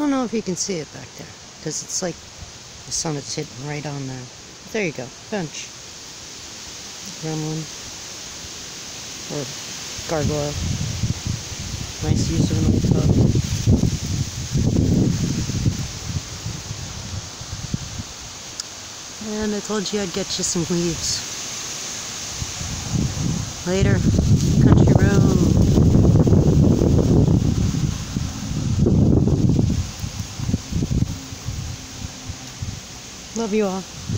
don't know if you can see it back there, because it's like the sun is hitting right on there. There you go, bench. Gremlin. Or gargoyle. Nice use of an old tub. And I told you I'd get you some leaves. Later. Country road. Love you all.